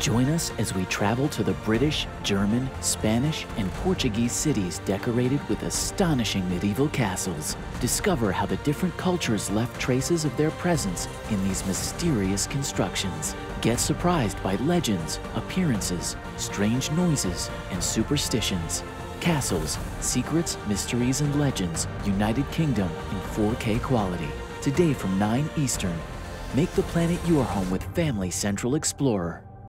Join us as we travel to the British, German, Spanish, and Portuguese cities decorated with astonishing medieval castles. Discover how the different cultures left traces of their presence in these mysterious constructions. Get surprised by legends, appearances, strange noises, and superstitions. Castles, Secrets, Mysteries, and Legends, United Kingdom in 4K quality. Today from 9 Eastern. Make the planet your home with Family Central Explorer.